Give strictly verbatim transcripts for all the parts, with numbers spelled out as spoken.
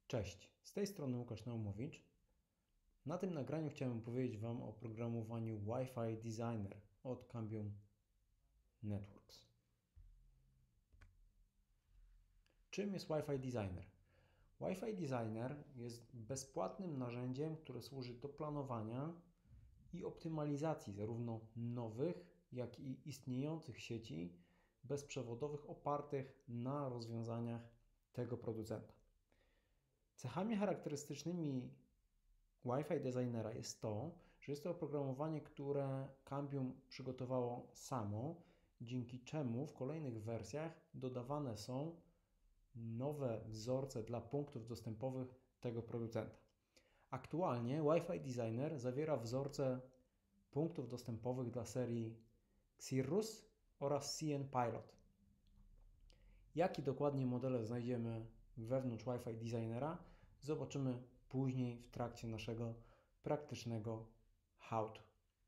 Cześć, z tej strony Łukasz Naumowicz. Na tym nagraniu chciałem powiedzieć Wam o programowaniu Wi-Fi Designer od Cambium Networks. Czym jest Wi-Fi Designer? Wi-Fi Designer jest bezpłatnym narzędziem, które służy do planowania i optymalizacji zarówno nowych, jak i istniejących sieci bezprzewodowych opartych na rozwiązaniach tego producenta. Cechami charakterystycznymi Wi-Fi Designera jest to, że jest to oprogramowanie, które Cambium przygotowało samo, dzięki czemu w kolejnych wersjach dodawane są nowe wzorce dla punktów dostępowych tego producenta. Aktualnie Wi-Fi Designer zawiera wzorce punktów dostępowych dla serii Cirrus oraz C N Pilot. Jakie dokładnie modele znajdziemy wewnątrz Wi-Fi Designera, zobaczymy później w trakcie naszego praktycznego how-to.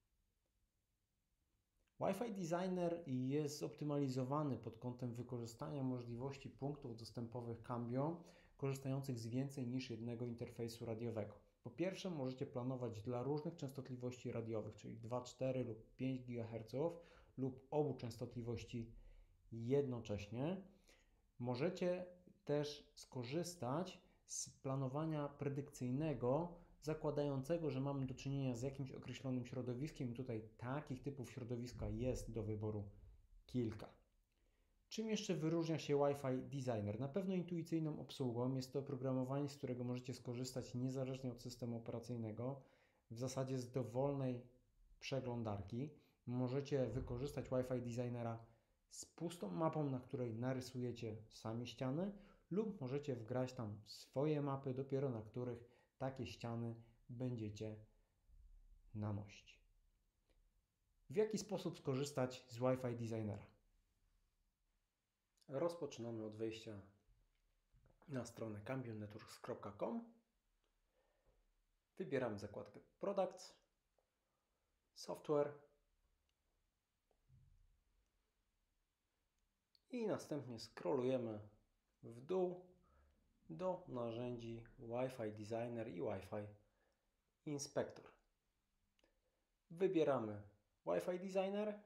Wi-Fi Designer jest zoptymalizowany pod kątem wykorzystania możliwości punktów dostępowych Cambio, korzystających z więcej niż jednego interfejsu radiowego. Po pierwsze, możecie planować dla różnych częstotliwości radiowych, czyli dwa, cztery lub pięć gigaherców lub obu częstotliwości jednocześnie. Możecie też skorzystać z planowania predykcyjnego, zakładającego, że mamy do czynienia z jakimś określonym środowiskiem. Tutaj takich typów środowiska jest do wyboru kilka. Czym jeszcze wyróżnia się Wi-Fi Designer? Na pewno intuicyjną obsługą. Jest to oprogramowanie, z którego możecie skorzystać niezależnie od systemu operacyjnego, w zasadzie z dowolnej przeglądarki. Możecie wykorzystać Wi-Fi Designera z pustą mapą, na której narysujecie sami ściany, lub możecie wgrać tam swoje mapy, dopiero na których takie ściany będziecie nanosić. W jaki sposób skorzystać z Wi-Fi Designera? Rozpoczynamy od wejścia na stronę cambium networks kropka com. Wybieramy zakładkę Products, Software i następnie scrollujemy w dół do narzędzi Wi-Fi Designer i Wi-Fi Inspector. Wybieramy Wi-Fi Designer.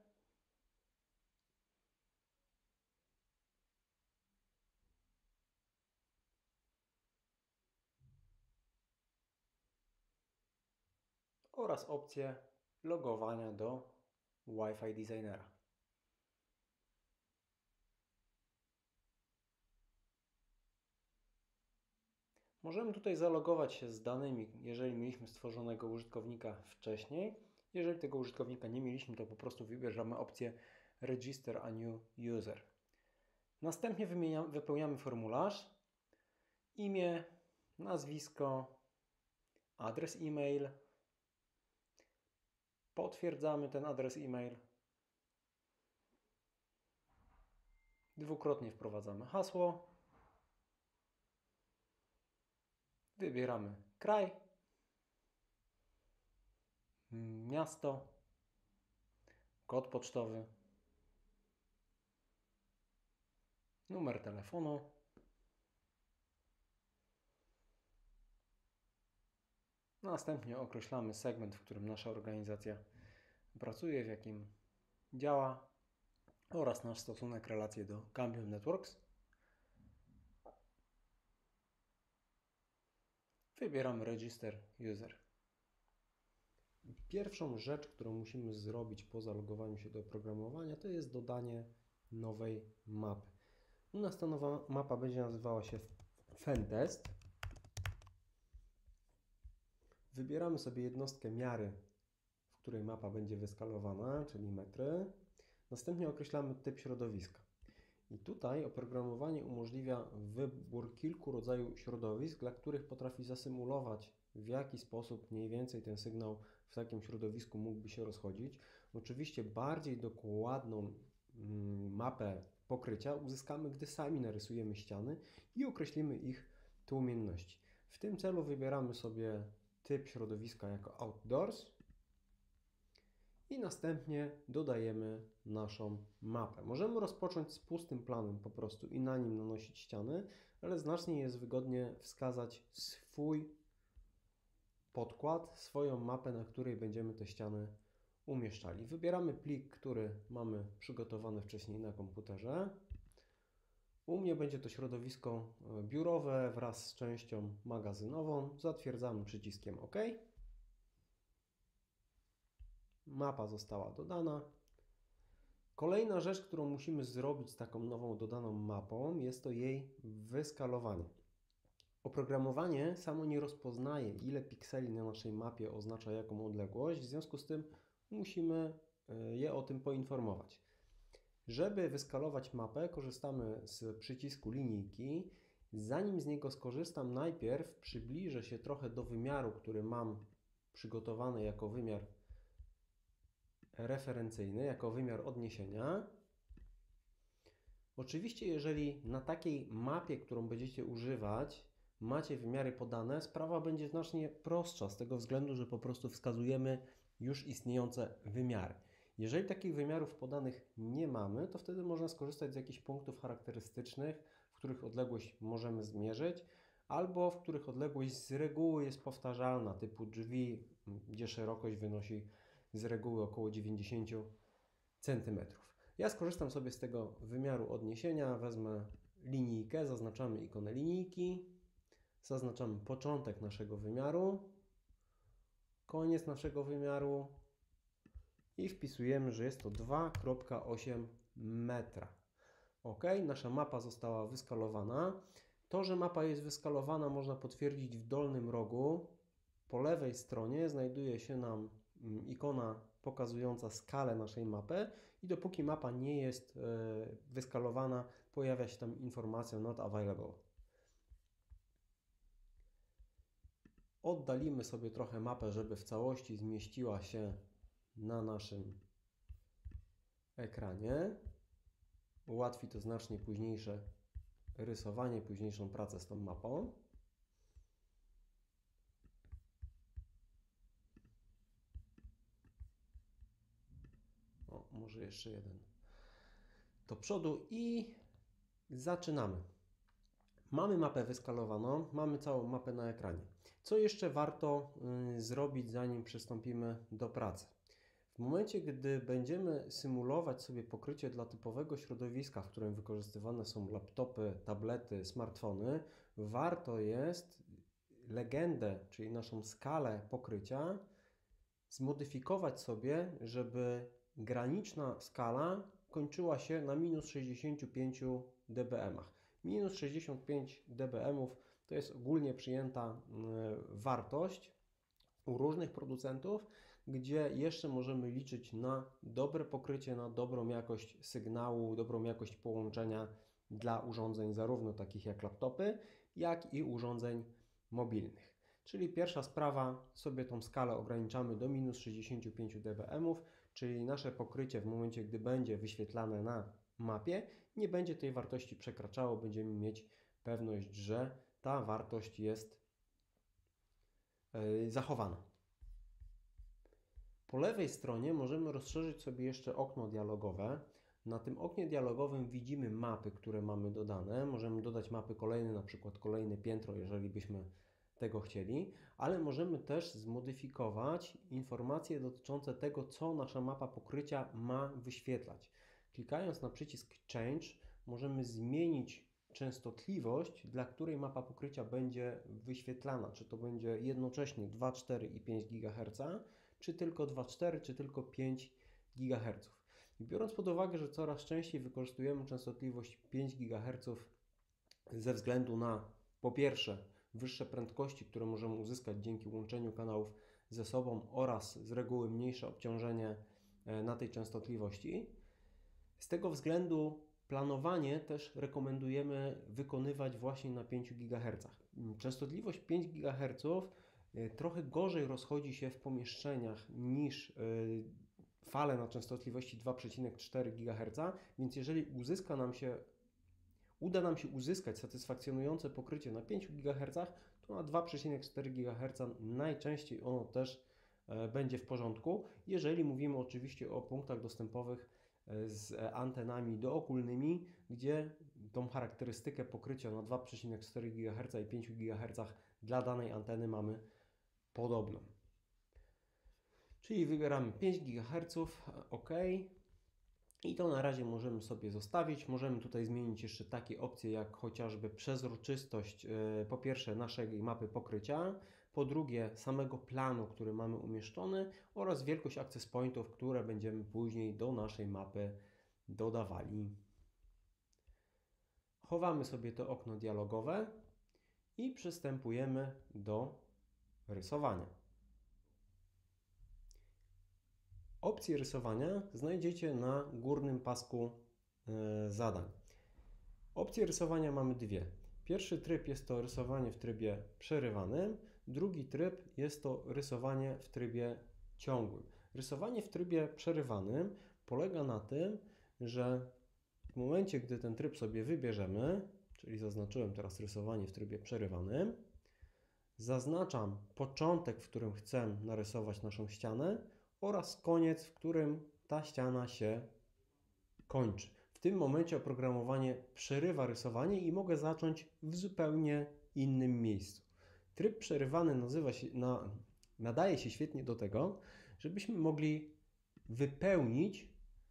Oraz opcję logowania do Wi-Fi Designera. Możemy tutaj zalogować się z danymi, jeżeli mieliśmy stworzonego użytkownika wcześniej. Jeżeli tego użytkownika nie mieliśmy, to po prostu wybierzemy opcję Register a New User. Następnie wypełniamy formularz, imię, nazwisko, adres e-mail. Potwierdzamy ten adres e-mail. Dwukrotnie wprowadzamy hasło. Wybieramy kraj, miasto, kod pocztowy, numer telefonu, następnie określamy segment, w którym nasza organizacja pracuje, w jakim działa, oraz nasz stosunek, relacje do Cambium Networks. Wybieramy Register User. Pierwszą rzecz, którą musimy zrobić po zalogowaniu się do oprogramowania, to jest dodanie nowej mapy. U nas ta nowa mapa będzie nazywała się Fentest. Wybieramy sobie jednostkę miary, w której mapa będzie wyskalowana, czyli metry. Następnie określamy typ środowiska. I tutaj oprogramowanie umożliwia wybór kilku rodzajów środowisk, dla których potrafi zasymulować, w jaki sposób mniej więcej ten sygnał w takim środowisku mógłby się rozchodzić. Oczywiście bardziej dokładną mapę pokrycia uzyskamy, gdy sami narysujemy ściany i określimy ich tłumienności. W tym celu wybieramy sobie typ środowiska jako Outdoors i następnie dodajemy naszą mapę. Możemy rozpocząć z pustym planem po prostu i na nim nanosić ściany, ale znacznie jest wygodnie wskazać swój podkład, swoją mapę, na której będziemy te ściany umieszczali. Wybieramy plik, który mamy przygotowany wcześniej na komputerze. U mnie będzie to środowisko biurowe wraz z częścią magazynową. Zatwierdzamy przyciskiem OK. Mapa została dodana. Kolejna rzecz, którą musimy zrobić z taką nową dodaną mapą, jest to jej wyskalowanie. Oprogramowanie samo nie rozpoznaje, ile pikseli na naszej mapie oznacza jaką odległość, w związku z tym musimy je o tym poinformować. Żeby wyskalować mapę, korzystamy z przycisku linijki. Zanim z niego skorzystam, najpierw przybliżę się trochę do wymiaru, który mam przygotowany jako wymiar referencyjny, jako wymiar odniesienia. Oczywiście, jeżeli na takiej mapie, którą będziecie używać, macie wymiary podane, sprawa będzie znacznie prostsza z tego względu, że po prostu wskazujemy już istniejące wymiary. Jeżeli takich wymiarów podanych nie mamy, to wtedy można skorzystać z jakichś punktów charakterystycznych, w których odległość możemy zmierzyć, albo w których odległość z reguły jest powtarzalna, typu drzwi, gdzie szerokość wynosi z reguły około dziewięćdziesiąt centymetrów. Ja skorzystam sobie z tego wymiaru odniesienia, wezmę linijkę, zaznaczamy ikonę linijki, zaznaczamy początek naszego wymiaru, koniec naszego wymiaru i wpisujemy, że jest to dwa przecinek osiem metra. OK, nasza mapa została wyskalowana. To, że mapa jest wyskalowana, można potwierdzić w dolnym rogu. Po lewej stronie znajduje się nam ikona pokazująca skalę naszej mapy i dopóki mapa nie jest wyskalowana, pojawia się tam informacja not available. Oddalimy sobie trochę mapę, żeby w całości zmieściła się na naszym ekranie. Ułatwi to znacznie późniejsze rysowanie, późniejszą pracę z tą mapą. O, może jeszcze jeden do przodu i zaczynamy. Mamy mapę wyskalowaną, mamy całą mapę na ekranie. Co jeszcze warto y, zrobić, zanim przystąpimy do pracy? W momencie, gdy będziemy symulować sobie pokrycie dla typowego środowiska, w którym wykorzystywane są laptopy, tablety, smartfony, warto jest legendę, czyli naszą skalę pokrycia, zmodyfikować sobie, żeby graniczna skala kończyła się na minus sześćdziesięciu pięciu dBm-ach. Minus sześćdziesiąt pięć dBm to jest ogólnie przyjęta wartość u różnych producentów, gdzie jeszcze możemy liczyć na dobre pokrycie, na dobrą jakość sygnału, dobrą jakość połączenia dla urządzeń zarówno takich jak laptopy, jak i urządzeń mobilnych. Czyli pierwsza sprawa, sobie tą skalę ograniczamy do minus sześćdziesięciu pięciu dBm, czyli nasze pokrycie w momencie, gdy będzie wyświetlane na mapie, nie będzie tej wartości przekraczało, będziemy mieć pewność, że ta wartość jest yy, zachowana. Po lewej stronie możemy rozszerzyć sobie jeszcze okno dialogowe. Na tym oknie dialogowym widzimy mapy, które mamy dodane. Możemy dodać mapy kolejne, na przykład kolejne piętro, jeżeli byśmy tego chcieli, ale możemy też zmodyfikować informacje dotyczące tego, co nasza mapa pokrycia ma wyświetlać. Klikając na przycisk Change możemy zmienić częstotliwość, dla której mapa pokrycia będzie wyświetlana. Czy to będzie jednocześnie dwa, cztery i pięć gigaherca, czy tylko dwa, cztery, czy tylko pięć gigaherców. I biorąc pod uwagę, że coraz częściej wykorzystujemy częstotliwość pięć gigaherców ze względu na, po pierwsze, wyższe prędkości, które możemy uzyskać dzięki łączeniu kanałów ze sobą oraz z reguły mniejsze obciążenie na tej częstotliwości. Z tego względu planowanie też rekomendujemy wykonywać właśnie na pięciu gigahercach. Częstotliwość pięć gigaherców trochę gorzej rozchodzi się w pomieszczeniach niż fale na częstotliwości dwa przecinek cztery gigaherca, więc jeżeli uzyska nam się, uda nam się uzyskać satysfakcjonujące pokrycie na pięciu gigahercach, to na dwa przecinek cztery gigaherca najczęściej ono też będzie w porządku. Jeżeli mówimy oczywiście o punktach dostępowych z antenami dookólnymi, gdzie tą charakterystykę pokrycia na dwa przecinek cztery gigaherca i pięć gigaherców dla danej anteny mamy podobną. Czyli wybieramy pięć gigaherców, OK. I to na razie możemy sobie zostawić. Możemy tutaj zmienić jeszcze takie opcje jak chociażby przezroczystość po pierwsze naszej mapy pokrycia, po drugie samego planu, który mamy umieszczony oraz wielkość access pointów, które będziemy później do naszej mapy dodawali. Chowamy sobie to okno dialogowe i przystępujemy do rysowania. Opcje rysowania znajdziecie na górnym pasku zadań. Opcje rysowania mamy dwie. Pierwszy tryb jest to rysowanie w trybie przerywanym, drugi tryb jest to rysowanie w trybie ciągłym. Rysowanie w trybie przerywanym polega na tym, że w momencie, gdy ten tryb sobie wybierzemy, czyli zaznaczyłem teraz rysowanie w trybie przerywanym, zaznaczam początek, w którym chcę narysować naszą ścianę oraz koniec, w którym ta ściana się kończy. W tym momencie oprogramowanie przerywa rysowanie i mogę zacząć w zupełnie innym miejscu. Tryb przerywany nazywa się, na, nadaje się świetnie do tego, żebyśmy mogli wypełnić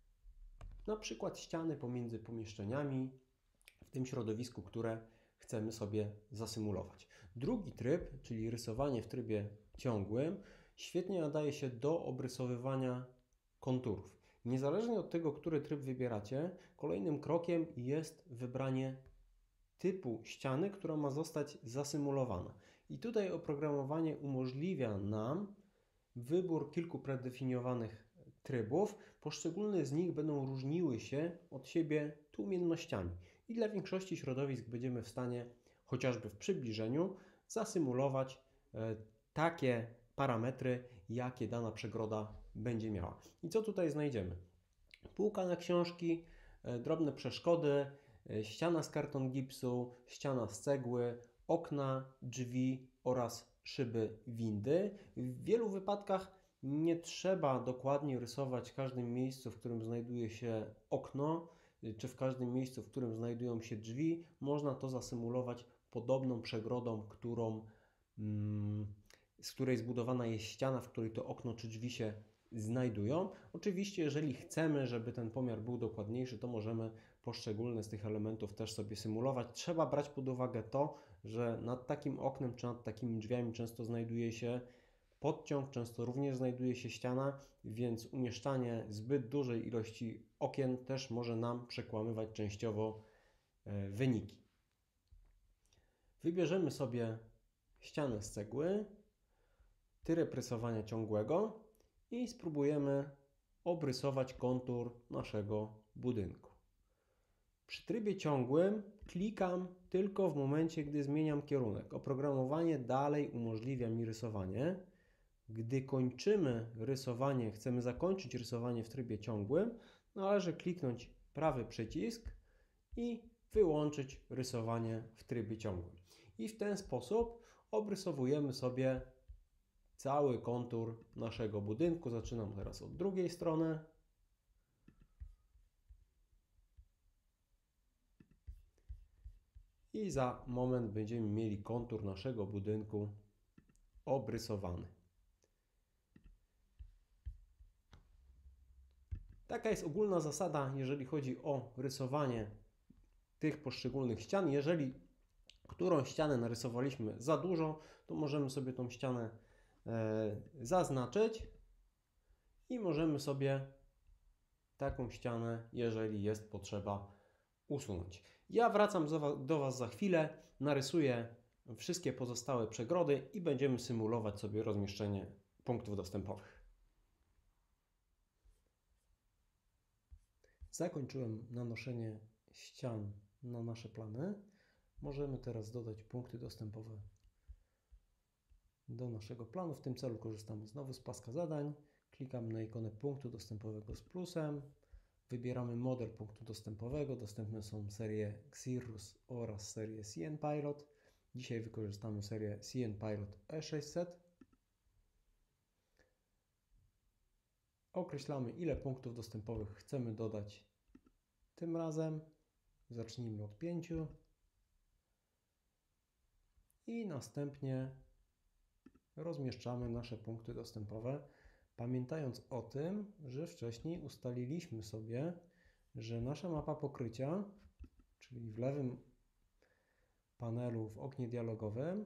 na przykład ściany pomiędzy pomieszczeniami w tym środowisku, które chcemy sobie zasymulować. Drugi tryb, czyli rysowanie w trybie ciągłym, świetnie nadaje się do obrysowywania konturów. Niezależnie od tego, który tryb wybieracie, kolejnym krokiem jest wybranie typu ściany, która ma zostać zasymulowana. I tutaj oprogramowanie umożliwia nam wybór kilku predefiniowanych trybów. Poszczególne z nich będą różniły się od siebie tłumiennościami. I dla większości środowisk będziemy w stanie, chociażby w przybliżeniu, zasymulować e, takie parametry, jakie dana przegroda będzie miała. I co tutaj znajdziemy? Półka na książki, e, drobne przeszkody, e, ściana z karton gipsu, ściana z cegły, okna, drzwi oraz szyby windy. W wielu wypadkach nie trzeba dokładnie rysować w każdym miejscu, w którym znajduje się okno, czy w każdym miejscu, w którym znajdują się drzwi. Można to zasymulować podobną przegrodą, którą, mm, z której zbudowana jest ściana, w której to okno czy drzwi się znajdują. Oczywiście, jeżeli chcemy, żeby ten pomiar był dokładniejszy, to możemy poszczególne z tych elementów też sobie symulować. Trzeba brać pod uwagę to, że nad takim oknem czy nad takimi drzwiami często znajduje się podciąg, często również znajduje się ściana, więc umieszczanie zbyt dużej ilości okien też może nam przekłamywać częściowo wyniki. Wybierzemy sobie ścianę z cegły, tryb rysowania ciągłego i spróbujemy obrysować kontur naszego budynku. Przy trybie ciągłym klikam tylko w momencie, gdy zmieniam kierunek. Oprogramowanie dalej umożliwia mi rysowanie. Gdy kończymy rysowanie, chcemy zakończyć rysowanie w trybie ciągłym, należy kliknąć prawy przycisk i wyłączyć rysowanie w trybie ciągłym. I w ten sposób obrysowujemy sobie cały kontur naszego budynku. Zaczynam teraz od drugiej strony. I za moment będziemy mieli kontur naszego budynku obrysowany. Taka jest ogólna zasada, jeżeli chodzi o rysowanie tych poszczególnych ścian. Jeżeli którą ścianę narysowaliśmy za dużo, to możemy sobie tą ścianę e, zaznaczyć i możemy sobie taką ścianę, jeżeli jest potrzeba, usunąć. Ja wracam do Was za chwilę, narysuję wszystkie pozostałe przegrody i będziemy symulować sobie rozmieszczenie punktów dostępowych. Zakończyłem nanoszenie ścian na nasze plany. Możemy teraz dodać punkty dostępowe do naszego planu. W tym celu korzystamy znowu z paska zadań. Klikamy na ikonę punktu dostępowego z plusem. Wybieramy model punktu dostępowego. Dostępne są serie Xirrus oraz serie C N Pilot. Dzisiaj wykorzystamy serię C N Pilot E sześćset. Określamy, ile punktów dostępowych chcemy dodać tym razem. Zacznijmy od pięciu. I następnie rozmieszczamy nasze punkty dostępowe, pamiętając o tym, że wcześniej ustaliliśmy sobie, że nasza mapa pokrycia, czyli w lewym panelu w oknie dialogowym,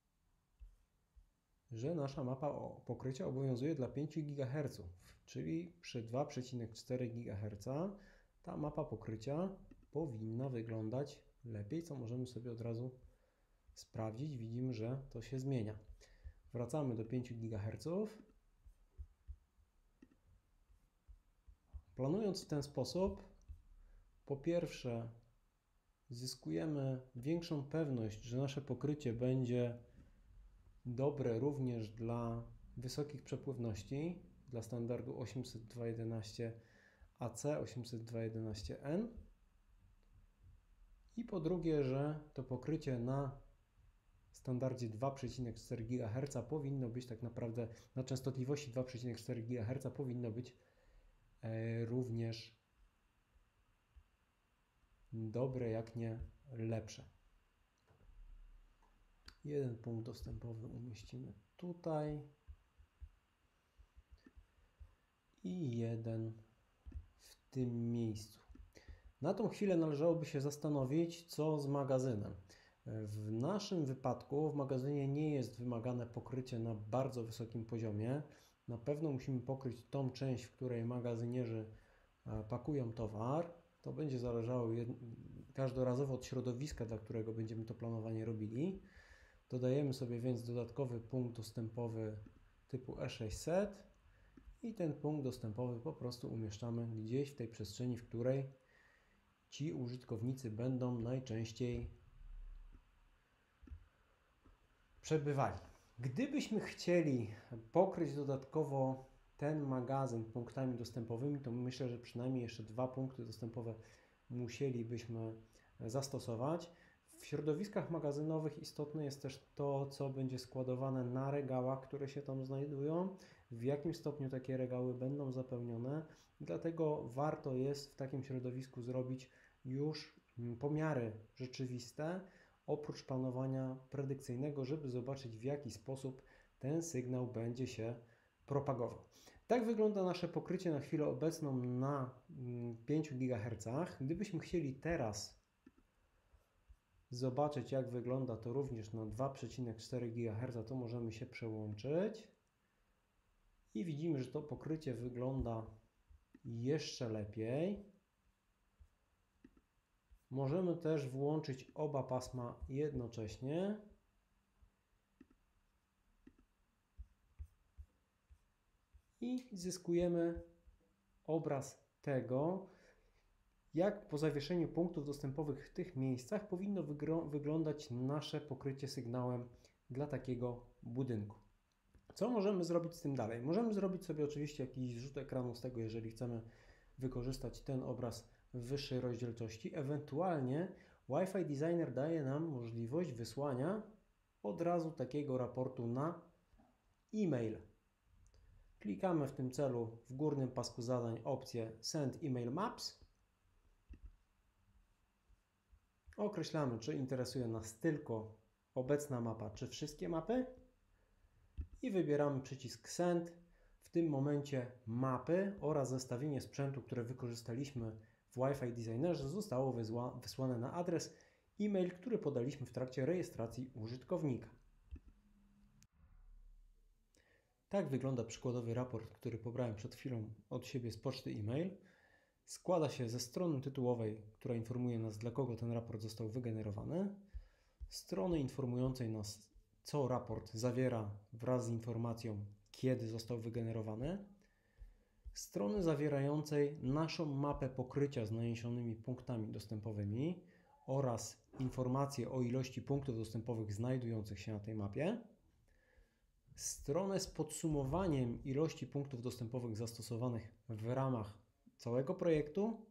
że nasza mapa pokrycia obowiązuje dla pięć gigaherców, czyli przy dwa przecinek cztery gigaherca ta mapa pokrycia powinna wyglądać lepiej, co możemy sobie od razu sprawdzić. Widzimy, że to się zmienia. Wracamy do pięć gigaherców. Planując w ten sposób, po pierwsze zyskujemy większą pewność, że nasze pokrycie będzie dobre również dla wysokich przepływności, dla standardu osiemset dwa jedenaście A C, osiemset dwa jedenaście N. I po drugie, że to pokrycie na standardzie dwa przecinek cztery gigaherca powinno być tak naprawdę, na częstotliwości dwa przecinek cztery gigaherca powinno być e, również dobre, jak nie lepsze. Jeden punkt dostępowy umieścimy tutaj i jeden w tym miejscu. Na tą chwilę należałoby się zastanowić, co z magazynem. W naszym wypadku w magazynie nie jest wymagane pokrycie na bardzo wysokim poziomie. Na pewno musimy pokryć tą część, w której magazynierzy pakują towar. To będzie zależało każdorazowo od środowiska, dla którego będziemy to planowanie robili. Dodajemy sobie więc dodatkowy punkt dostępowy typu E sześćset i ten punkt dostępowy po prostu umieszczamy gdzieś w tej przestrzeni, w której ci użytkownicy będą najczęściej przebywali. Gdybyśmy chcieli pokryć dodatkowo ten magazyn punktami dostępowymi, to myślę, że przynajmniej jeszcze dwa punkty dostępowe musielibyśmy zastosować. W środowiskach magazynowych istotne jest też to, co będzie składowane na regałach, które się tam znajdują, w jakim stopniu takie regały będą zapełnione. Dlatego warto jest w takim środowisku zrobić już pomiary rzeczywiste, oprócz planowania predykcyjnego, żeby zobaczyć, w jaki sposób ten sygnał będzie się propagował. Tak wygląda nasze pokrycie na chwilę obecną na pięciu gigahercach. Gdybyśmy chcieli teraz zobaczyć, jak wygląda to również na dwa przecinek cztery gigaherca, to możemy się przełączyć i widzimy, że to pokrycie wygląda jeszcze lepiej. Możemy też włączyć oba pasma jednocześnie. I zyskujemy obraz tego, jak po zawieszeniu punktów dostępowych w tych miejscach powinno wyglądać nasze pokrycie sygnałem dla takiego budynku. Co możemy zrobić z tym dalej? Możemy zrobić sobie oczywiście jakiś zrzut ekranu z tego, jeżeli chcemy wykorzystać ten obraz w wyższej rozdzielczości. Ewentualnie Wi-Fi Designer daje nam możliwość wysłania od razu takiego raportu na e-mail. Klikamy w tym celu w górnym pasku zadań opcję Send Email Maps. Określamy, czy interesuje nas tylko obecna mapa, czy wszystkie mapy. I wybieramy przycisk Send. W tym momencie mapy oraz zestawienie sprzętu, które wykorzystaliśmy w Wi-Fi Designerze, zostało wysłane na adres e-mail, który podaliśmy w trakcie rejestracji użytkownika. Tak wygląda przykładowy raport, który pobrałem przed chwilą od siebie z poczty e-mail. Składa się ze strony tytułowej, która informuje nas, dla kogo ten raport został wygenerowany, strony informującej nas, co raport zawiera wraz z informacją, kiedy został wygenerowany, strony zawierającej naszą mapę pokrycia z naniesionymi punktami dostępowymi oraz informacje o ilości punktów dostępowych znajdujących się na tej mapie, stronę z podsumowaniem ilości punktów dostępowych zastosowanych w ramach całego projektu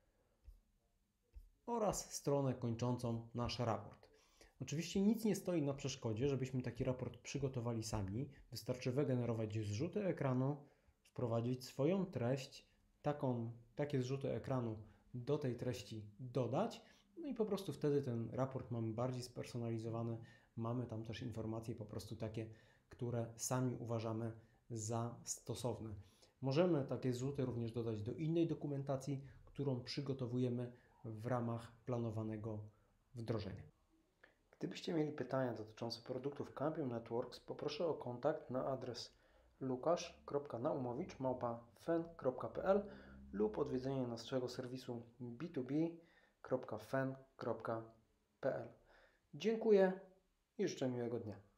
oraz stronę kończącą nasz raport. Oczywiście nic nie stoi na przeszkodzie, żebyśmy taki raport przygotowali sami. Wystarczy wygenerować zrzuty ekranu, wprowadzić swoją treść, taką, takie zrzuty ekranu do tej treści dodać, no i po prostu wtedy ten raport mamy bardziej spersonalizowany, mamy tam też informacje po prostu takie, które sami uważamy za stosowne. Możemy takie zrzuty również dodać do innej dokumentacji, którą przygotowujemy w ramach planowanego wdrożenia. Gdybyście mieli pytania dotyczące produktów Cambium Networks, poproszę o kontakt na adres lukasz kropka naumowicz małpa fen kropka p l lub odwiedzenie naszego serwisu b dwa b kropka fen kropka p l. Dziękuję i życzę miłego dnia.